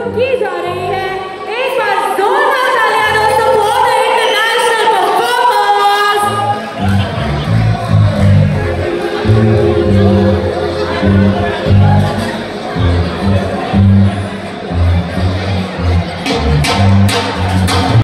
की जा रही है। एक बार जोरदार तालियां दोस्तों फॉर द इंटरनेशनल परफॉर्मर्स।